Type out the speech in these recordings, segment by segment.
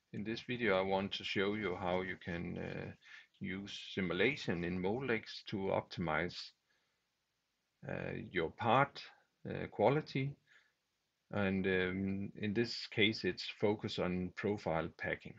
In this video, I want to show you how you can use simulation in Molex to optimize your part quality. And in this case, it's focus on profile packing.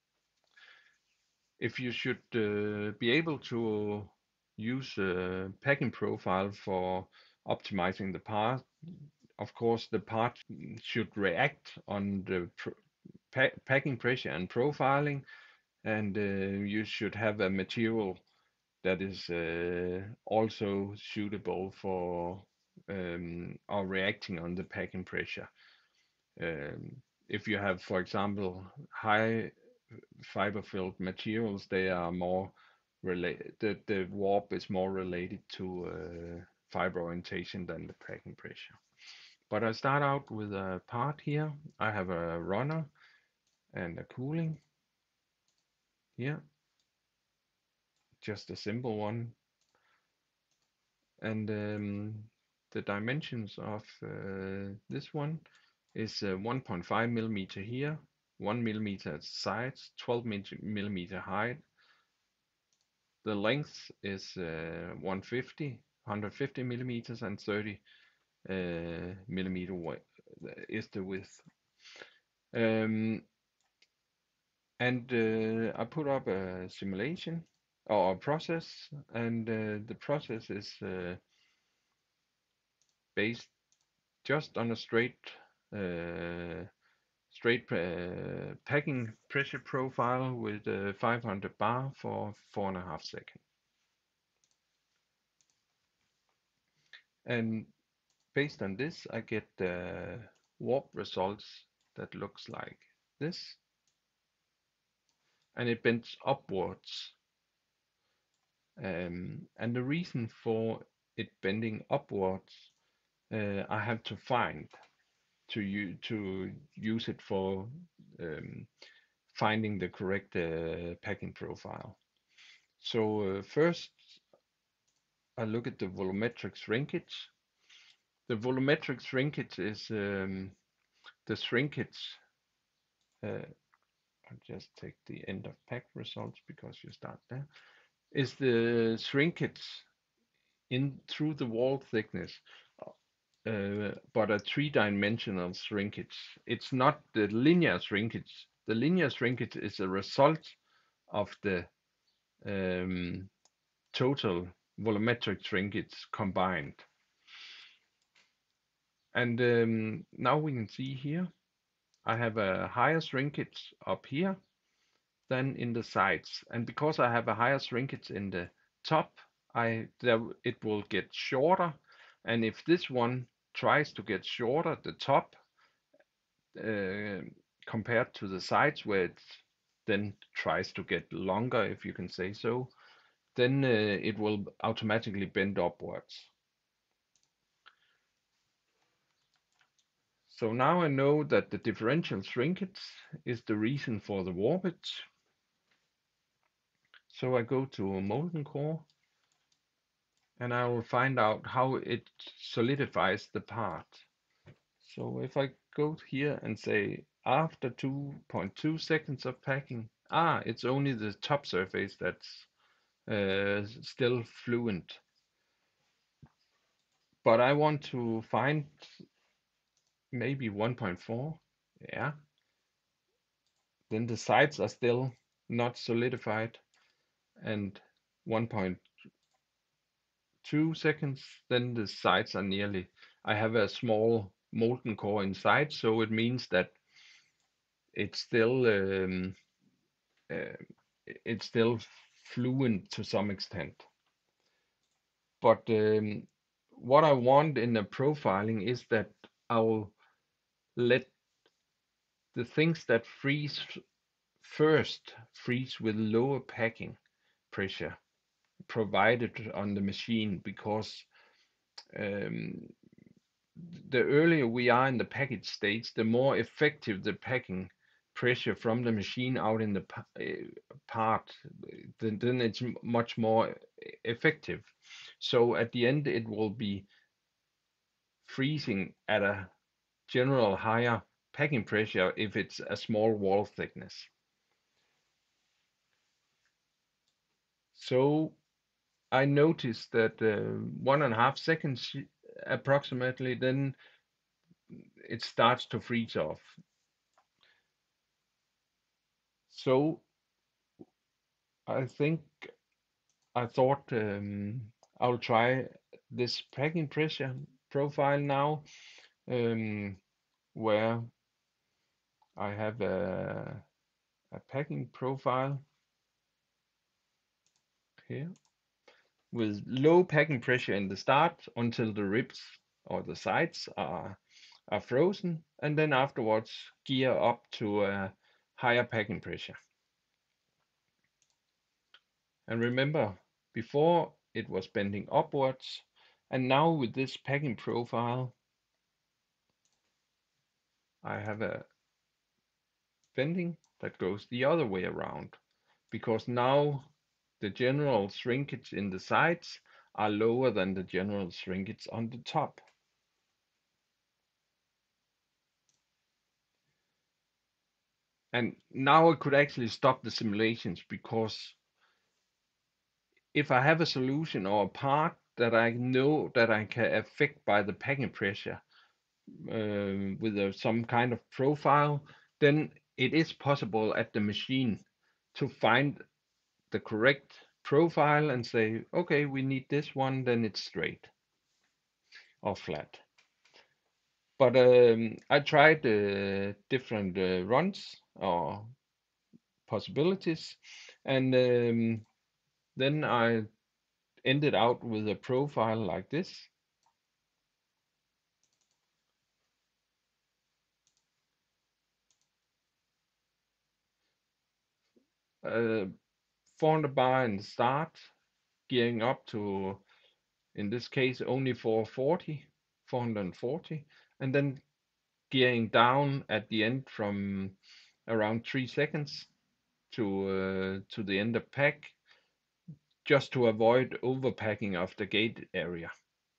If you should be able to use a packing profile for optimizing the part, of course, the part should react on the packing pressure and profiling, and you should have a material that is also suitable for or reacting on the packing pressure. If you have, for example, high fiber filled materials, they are more related. The warp is more related to fiber orientation than the packing pressure. But I start out with a part here. I have a runner and a cooling here, just a simple one. And the dimensions of this one is 1.5 millimeter here, 1 millimeter at sides, 12 millimeter height. The length is 150 millimeters, and 30 millimeter is the width. And I put up a simulation or a process, and the process is based just on a uh, straight packing pressure profile with 500 bar for 4.5 seconds. And based on this, I get warp results that looks like this, and it bends upwards. And the reason for it bending upwards, I have to find to use it for finding the correct packing profile. So first, I look at the volumetric shrinkage. The volumetric shrinkage is the shrinkage. I'll just take the end of pack results because you start there. Is the shrinkage in through the wall thickness, but a three-dimensional shrinkage. It's not the linear shrinkage. The linear shrinkage is a result of the total volumetric shrinkage combined. And now we can see here, I have a higher shrinkage up here than in the sides. And because I have a higher shrinkage in the top, it will get shorter. And if this one tries to get shorter, the top, uh, compared to the sides where it then tries to get longer, if you can say so, then it will automatically bend upwards. So now I know that the differential shrinkage is the reason for the warpage. So I go to molten core, and I will find out how it solidifies the part. So if I go here and say after 2.2 seconds of packing, it's only the top surface that's still fluent. But I want to find maybe 1.4, yeah. Then the sides are still not solidified, and 1.2 seconds, then the sides are nearly. I have a small molten core inside, so it means that it's still uh, it's still fluent to some extent. But what I want in the profiling is that I'll let the things that freeze first freeze with lower packing pressure provided on the machine, because um, the earlier we are in the package stage, the more effective the packing pressure from the machine out in the part, then it's much more effective. So at the end, it will be freezing at a general higher packing pressure if it's a small wall thickness. So I noticed that 1.5 seconds approximately, then it starts to freeze off. So I think I thought I'll try this packing pressure profile now, um, where I have a packing profile here with low packing pressure in the start until the ribs or the sides are frozen, and then afterwards gear up to a higher packing pressure. And remember, before it was bending upwards, and now with this packing profile, I have a bending that goes the other way around, because now the general shrinkage in the sides are lower than the general shrinkage on the top. And now I could actually stop the simulations, because if I have a solution or a part that I know that I can affect by the packing pressure with some kind of profile, then it is possible at the machine to find the correct profile and say, okay, we need this one, then it's straight or flat. But I tried different runs or possibilities, and then I ended out with a profile like this. 400 bar in the start, gearing up to, in this case, only 440, and then gearing down at the end from around 3 seconds to the end of pack, just to avoid overpacking of the gate area.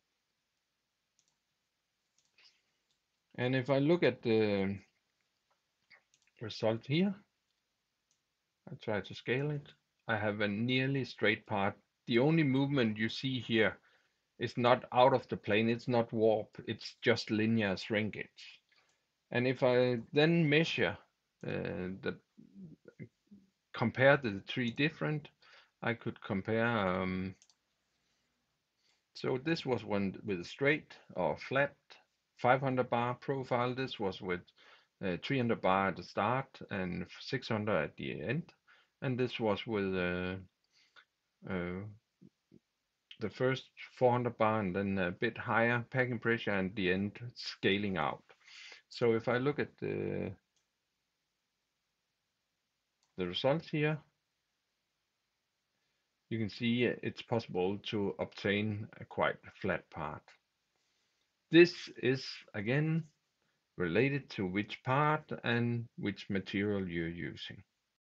And if I look at the result here, I try to scale it. I have a nearly straight part. The only movement you see here is not out of the plane, it's not warp, it's just linear shrinkage. And if I then measure the compare the three different, I could compare. So this was one with a straight or flat 500 bar profile. This was with 300 bar at the start and 600 at the end. And this was with uh, the first 400 bar and then a bit higher packing pressure and the end scaling out. So if I look at the results here, you can see it's possible to obtain a quite flat part. This is again related to which part and which material you're using.